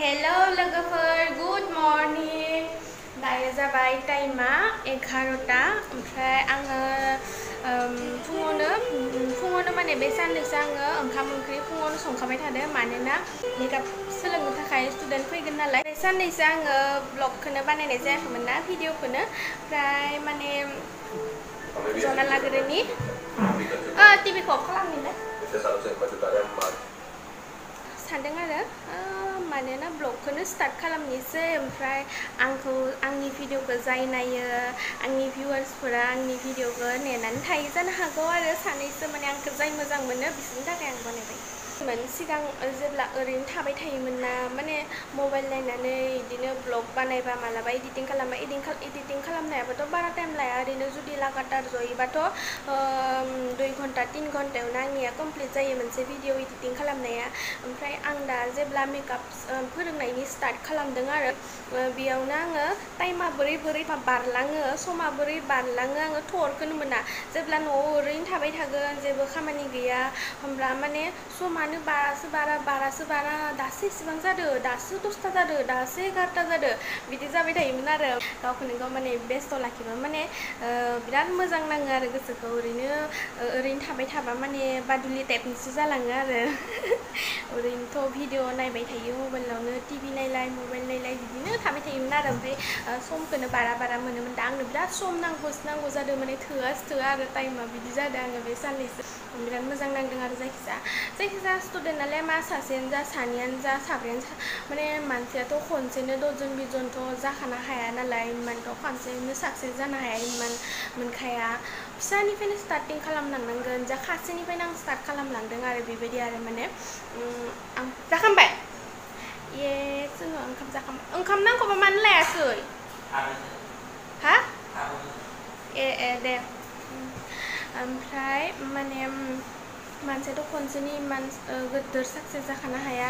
hello लोगोफोर good morning दायो जाबाय टाइमा 11टा ओमफ्राय आङो फुङावनो माने बे साननैसो आङो ओंखाम ओंख्रि फुङावनो संखाबाय थादों मानोना मेकआप सोलोंनो थाखाय स्टुडेन्ट फैगोन नालाय बे साननैसो आङो ब्लगखौनो बानायनाय जायाखैमोन ना भिडिअखौनो ओमफ्राय माने जना लाग्रोनि टिभिखौ अफ खालामनिलाय सानदों आरो मानोना ब्लगखौनो स्टार्ट खालामनोसै ओमफ्राय आंनि भिडिअखौ जाय नायो आंनि भिउवार्सफोरा आंनि भिडिअखौ नेनानै थायो जानो हागौ आरो सानैसो माने आंखौ जाय मोजां मोनो बिसोरनि थाखाय आं बानायबाय सिगां जेब्ला ओरैनो थाबाय थायोमोन ना माने मबाइल नायनानै बिदिनो ब्लग बानायबा मालाबा एडिटिं खालामबा एडिटिं खालामनायाबोथ' बारा टाइम लाया ओरैनो जुदि लागातार जयोबाथ' 2 घन्टा 3 घन्टायावनो आंनिया कमप्लिट जायो मोनसे भिडिअ एडिटिं खालामनाया ओमफ्राय आं दा जेब्ला मेकआप फोरोंनायनि स्टार्ट खालामदों आरो बेयावनो आङो टाइमा बोरै बारलाङो समा बोरै बारलाङो आङो थरखौनो मोना जेब्ला न'आव ओरैनो थाबाय थागोन जेबो खामानि गैया होमब्ला माने समानो बारासो बारा दासो इसेबां जादों दासो 10ता जादों दासो 11ता जादों बिदि जाबाय थायोमोन आरो गावखौनो गाव माने बेस्थ' लाखिबा माने बिराद मोजां नाङो आरो गोसोखौ ओरैनो थाबाय थाबा माने बादुलि टाइपनिसो जालाङो आरो ओरैनोथ' भिडिअ नायबाय थायो मबाइलावनो टिभि नायलाय मबाइल नायलाय बिदिनो थाबाय थायोमोन आरो ओमफ्राय समखौनो बारा मोनोमोन दा आंनो बिराद सम नांगौ जादों माने थोआ आरो टाइमा बिदि जादों आङो बे साननैसो बिराद मोजां नांदों आरो जायखिजाया स्टुडेन्ट नालाय मा सासेयानो जा सानैयानो जा साब्रैयानो जा माने मानसियाथ' खनसेनो 10 जन 20 जनथ' जाखानो हाया नालाय इमानथ' खनसेनो साक्सेस जानो हाया इमान मोनखाया फिसानिफ्रायनो स्टार्टिं खालामलांनांगोन जा खासेनिफ्रायनो आं स्टार्ट खालामलांदों आरो बेबायदि आरो माने आं जाखांबाय ये जोङो ओंखाम नांगौबा मानो लायाखै हा ए दे ओमफ्राय माने मानसियाथ' खनसेनि इमान गिदिर साक्सेस जाखानो हाया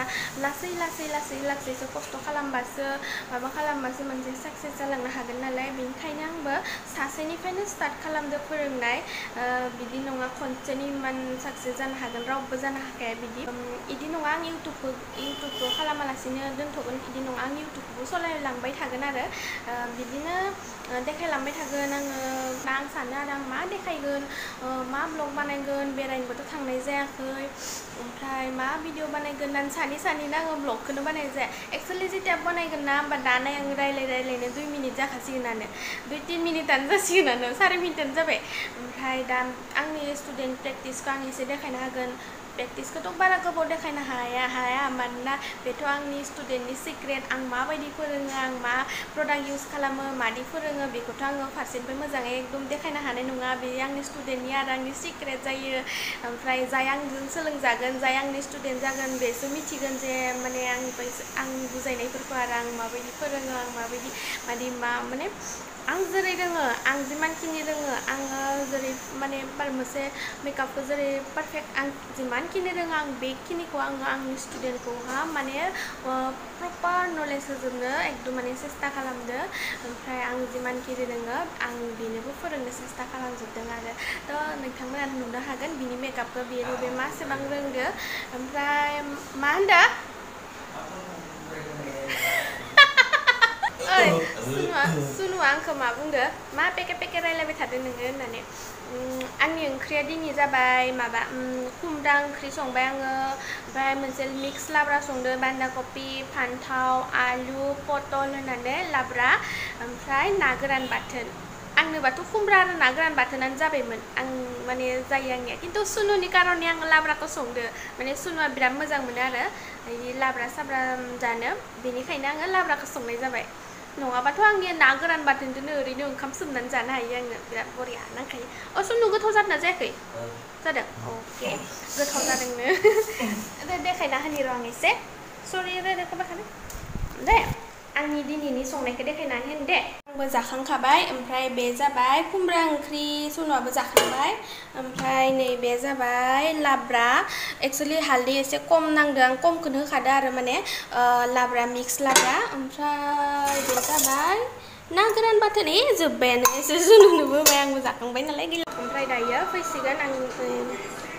लासैसो खस्थ' खालामबासो माबा खालामबासो मोनसे साक्सेस जालांनो हागोन नालाय बेनिखायनो आंबो सासेनिफ्रायनो स्टार्ट खालामदो फोरोंनाय बिदि नङा खनसेनि इमान साक्सेस जानो हागोन रावबो जानो हाखाया बिदि नङा आं इउटुबखौ खालामालासिनो दोनथ'गोन बिदि नङा आं इउटुबखौबो सालायलांबाय थागोन आरो बिदिनो देखायलांबाय थागोन आं सानो आरो आं मा देखायगोन मा ब्लग बानायगोन बेरायनोबोथ' थांनाय जायाखै ओमफ्राय मा भिडिअ बानायगोन होननानै सानैनो आङो ब्लगखौनो बानायनाय जाया एक्सुवेलि जेथिया बानायगोन ना होमबा दानाय आं रायलायनो 2 मिनिट जाखासिगोनानो 2-3 मिनिटानो जासिगोनानो 4 मिनिटानो जाबाय ओमफ्राय दा आंनि स्टुडेन्ट प्रेक्टिसखौ आं एसे देखायनो हागोन प्रेक्टिसखौथ' बारा गोबाव देखायनो हाया मानोना बेथ' आंनि स्टुडेन्टनि सिक्रेट आं माबायदि फोरोङो आं मा प्रडाक्ट इउज खालामो मादि फोरोङो बेखौथ' आङो फारसेनिफ्राय मोजाङै एकदम देखायनो हानाय नङा बे आंनि स्टुडेन्टनि आरो आंनि सिक्रेट जायो ओमफ्राय जाय आंजों सोलोंजागोन जाय आंनि स्टुडेन्ट जागोन बेसो मिथिगोन जे माने आं बुजायनायफोरखौ आरो आं माबायदि फोरोङो आं माबायदि माने आं जेरै रोङो आं जिमानखिनि रोङो आङो जेरै माने मोनसे मेकआपखौ जेरै पारफेक्ट आं जिमानखिनि रोङो आं बेखिनिखौ आङो आंनि स्टुडेन्टखौहा माने प्रपार नलेज होजोबनो एकदम माने सेस्था खालामदो ओमफ्राय आं जिमानखिनि रोङो आं बेनोबो फोरोंनो सेस्था खालामजोबदों आरो थ' नोंथांमोना नुनो हागोन बिनि मेकआपखौ बे मासेबां रोंदो ओमफ्राय मा होनदों ओइ सुनुआ आंखौ मा बुंदो मा पेके रायलायबाय थादों नोङो होननानै आंनि ओंख्रिया दिनै जाबाय माबा खुमब्रा ओंख्रि संबाय आङो ओमफ्राय मोनसे मिक्स लाब्रा संदो बान्दा कबि फान्थाव आलु पटल होनानै लाब्रा ओमफ्राय ना गोरान बाथोन आंनोबाथ' खुमब्रा आरो ना गोरान बाथोनानो जाबायमोन आं माने जायो आंनिया खिन्थु सुनुनि कारणे आङो लाब्राखौ संदो माने सुनुआ बिराद मोजां मोनो आरो बिदि लाब्रा साब्रा जानो बेनिखायनो आङो लाब्राखौ संनाय जाबाय नङाबाथ' आंनि ना गोरान बाथोनजोंनो ओरैनो ओंखाम सोमनानै जानो हायो आङो बिराद बरिया नांखायो सुनु गोथाव जादोंना जायाखै जादों अके गोथाव जादोंनो देखायना होनि र' आं एसे सरि रायलायखाबाय थादों दे आंनि दिनैनि संनायखौ देखायनानै होनो दे आंबो जाखांखाबाय ओमफ्राय बे जाबाय खुमब्रा ओंख्रि सुनुआबो जाखांबाय ओमफ्राय नैबे जाबाय लाब्रा एक्सुवेलि हालदै एसे खम नांदों आं खमखौनो होखादो आरो माने लाब्रा मिक्स लाब्रा ओमफ्राय बे जाबाय ना गोरान बाथोन जोब्बायानो एसे सुनुनोबो होबाय आंबो जाखांबाय नालाय ओमफ्राय दायो फैसिगोन आं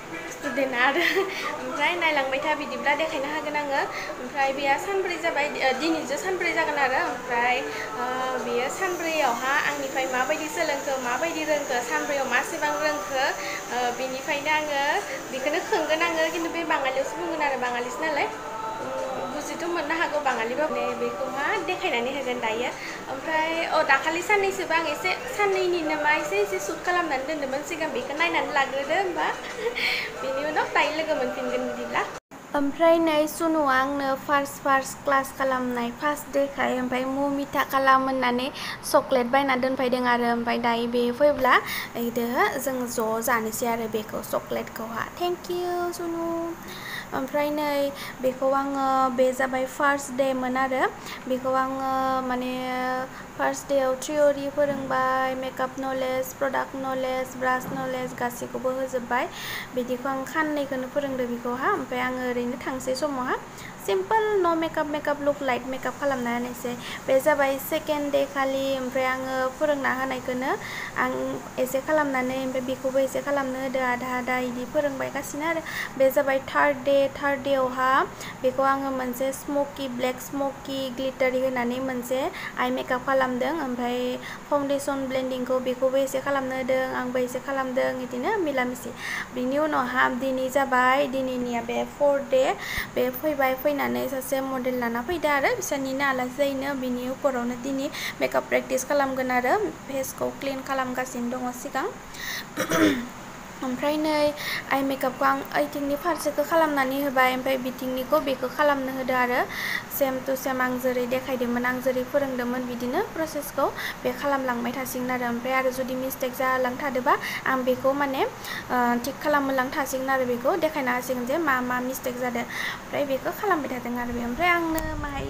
स्टुडेन्टआ आरो ओमफ्राय नायलांबाय था बिदिब्ला देखायनो हागोन आङो ओमफ्राय बेयो सानब्रै जाबाय दिनैसो सानब्रै जागोन आरो ओमफ्राय बेयो सानब्रैयावहा आंनिफ्राय माबायदि सोलोंखो माबायदि रोंखो सानब्रैयाव मासेबां रोंखो बेनिफ्रायनो आङो बेखौनो खोंगोन आङो खिन्थु बे बाङालियावसो बुंगोन आरो बाङालिसो नालाय बुजिथ' मोननो हागौ बाङालिबाबो बेखौहा देखायनानै होगोन दायो ओमफ्राय दाखालि साननैसोबा आं एसे साननैनि नामा एसे सुट खालामनानै दोन्दोंमोन सिगां बेखौ नायनानै लाग्रोदो होमबा बेनि उनाव दायो लोगो मोनफिनगोन बिदिब्ला ओमफ्राय नै सुनुआ आंनो फार्स्ट क्लास खालामनाय फार्स्ट देखाय ओमफ्राय मिथा खालाम होननानै चक्लेट बायना दोनफैदों आरो ओमफ्राय दायो बे फैब्ला इदो जों ज' जानोसै आरो बेखौ चक्लेटखौहा थेंक इउ सुनु ओमफ्राय नै बेखौ आङो बे जाबाय फार्स्ट डे मोन आरो बेखौ आङो माने फार्स्ट डेआव थियरि फोरोंबाय makeup knowledge product knowledge brush knowledge गासैखौबो होजोब्बाय बिदिखौ आं खाननैखौनो फोरोंदो बेखौहा ओमफ्राय आङो ओरैनो थांसै समावहा सिम्पल न' मेकआप लुक लाइट मेकआप खालामना होनोसै बे जाबाय सेकेन्ड डे खालि ओमफ्राय आङो फोरोंना होनायखौनो आं एसे खालामनानै ओमफ्राय बेखौबो एसे खालामनो होदो आधा इदि फोरोंबायगासिनो आरो बे जाबाय थार्ड डेआवहा बेखौ आङो मोनसे ब्लेक स्मोकी ग्लिटारि होनानै मोनसे आइ मेकआप खालामदों ओमफ्राय फाउन्डेसन ब्लेन्डिंखौ बेखौबो एसे खालामनो होदों आंबो एसे खालामदों बिदिनो मिला मिसि बिनि उनावहा दिनै जाबाय दिनैनिया बे फोर्थ डे बे फैनानै सासे मडेल लाना फैदो आरो बिसोरनिनो आलासि जायोनो बिनि उपरावनो दिनै मेकआप प्रेक्टिस खालामगोन आरो फेसखौ क्लिन खालामगासिनो दङ सिगां ओमफ्राय नै आइ मेकआपखौ आं ओइथिंनि फारसेखौ खालामनानै होबाय ओमफ्राय बिथिंनिखौ बेखौ खालामनो होदो आरो सेम टु सेम आं जेरै देखायदोंमोन आं जेरै फोरोंदोंमोन बिदिनो प्रसेसखौ बे खालामलांबाय थासिगोन आरो ओमफ्राय आरो जुदि मिस्टेक जालांथारोबा आं बेखौ माने थिक खालामलां थासिगोन आरो बेखौ देखायना होसिगोन जे मा मिस्टेक जादों ओमफ्राय बेखौ खालामबाय थादों आरो बे ओमफ्राय आंनो माहाय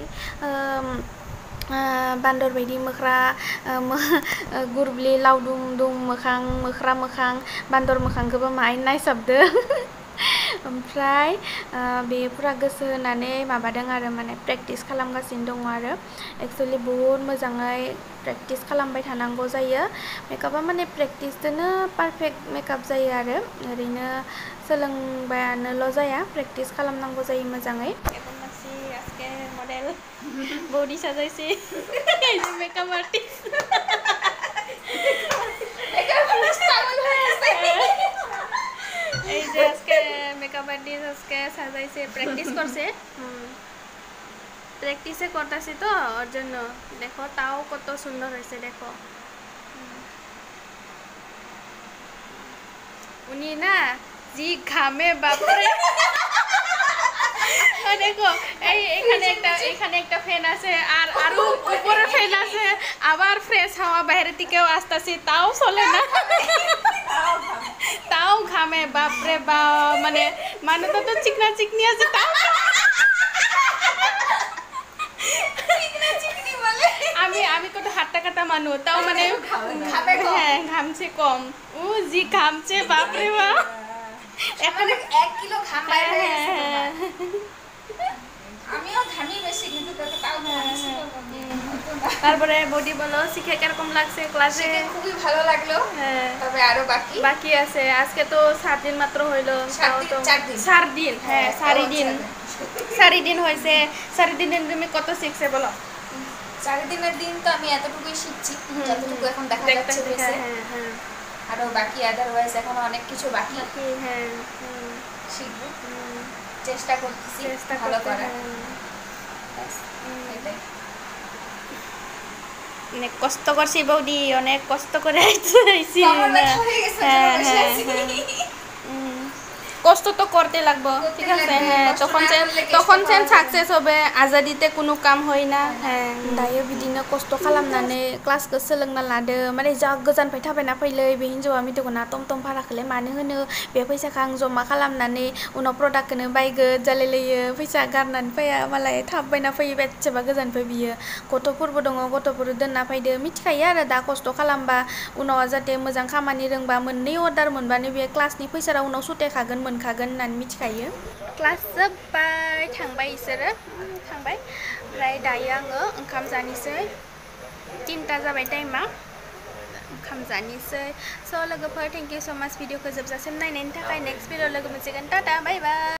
बान्दर बायदि मोख्रा गुरब्लि लावदुम मोख्रा मोखां बान्दर मोखांखौबो माहाय नायसाबदो ओमफ्राय बे फुरा गोसो होनानै माबादों आरो माने प्रेक्टिस खालामगासिनो दङ आरो एक्सुवेलि बहुद मोजाङै प्रेक्टिस खालामबाय थानांगौ जायो मेकआपा माने प्रेक्टिसजोंनो पारफेक्ट मेकआप जायो आरो ओरैनो सोलोंबायानोल' जाया प्रेक्टिस खालामनांगौ जायो मोजाङै আজকে মডেল বডি সাজাইছি এই যে মেকআপ আর্টিস্ট এই যে আজকে মেকআপ আর্টিস্ট আজকে সাজাইছে প্র্যাকটিস করছে প্র্যাকটিসে করতেছি তো ওর জন্য দেখো তাও কত সুন্দর হয়েছে দেখো উনি না জি ঘামে বাপরে দেখো এখানে একটা ফ্যান আছে আর আরো উপরে ফ্যান আছে আবার ফ্রেশ হাওয়া বাইরে থেকেও আসতেছে তাও চলে না তাও ঘামে বাপরে বাপ মানে তো চিকনা চিকনি আছে তাও আমি কত হাট্টা কাটা মানুষ তাও মানে হ্যাঁ ঘামছে কম ও জি ঘামছে বাপরে বাপ এখন 1 কিলো ঘাম বাইরে হয়ে গেছে আমিও ঘামি বেশি কিন্তু তাও ঘামছি তারপরে বডি বলো শিখে কিরকম লাগছে ক্লাসে খুবই ভালো লাগলো তবে আরো বাকি আছে আজকে তো 7 দিন মাত্র হইলো তাও তো 4 দিন হ্যাঁ 4 দিন হইছে 4 দিনের তুমি কত শিখছে বলো 4 দিনের দিন তো আমি এতটুকুই শিখছি যতটুকু এখন দেখা যাচ্ছে হ্যাঁ হ্যাঁ আরো বাকি আদারওয়াইজ এখন অনেক কিছু বাকি হ্যাঁ শিখব চেষ্টা করতেছি ভালো করার অনেক কষ্ট করছি বৌদি অনেক কষ্ট করে আইছি কষ্ট তো করতে লাগবো ঠিক আছে হ্যাঁ তখন সেন সাকসেস হবে আজাদিতে কোনো কাম হয় না হ্যাঁ दायो बिदिनो खस्थ' खालामनानै क्लासखौ सोलोंना लादो माने जा गोजाननिफ्राय थाबायना फैलै बे हिन्जावा मिथिगौना टमटम भाराखौलाय मानो होनो बे फैसाखौ आं जमा खालामनानै उनाव प्रडाक्टखौनो बायगोन जालायलायो फैसा गारनानै फैया मालाय थाबायना फैयो बेसेबा गोजाननिफ्राय बियो गथ'फोरबो दङ गथ'फोर दोनना फैदो मिथिखायो आरो दा खस्थ' खालामबा उनाव जाहाथे मोजां खामानि रोंबा मोननै अर्डार मोनबानो बे क्लासनि फैसाया उनाव सुथायखागोन मोनखागोन होननानै मिथिखायो क्लास जोब्बाय थांबाय बिसोरो थांबाय ओमफ्राय दायो आङो ओंखाम जानोसै 3टा जाबाय टाइमा ओंखाम जानोसै स' लोगोफोर थेंक इउ स' माच भिडिअखौ जोबजासिम नायनायनि थाखाय नेक्स्ट भिडिअ लोगो मोनसिगोन टाटा बाय बाय